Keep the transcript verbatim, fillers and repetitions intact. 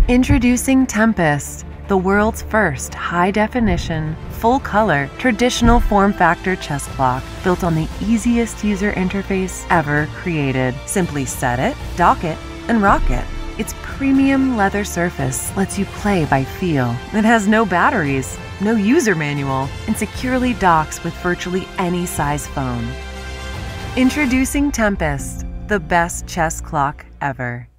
Introducing Tempest, the world's first high-definition, full-color, traditional form-factor chess clock built on the easiest user interface ever created. Simply set it, dock it, and rock it. Its premium leather surface lets you play by feel. It has no batteries, no user manual, and securely docks with virtually any size phone. Introducing Tempest, the best chess clock ever.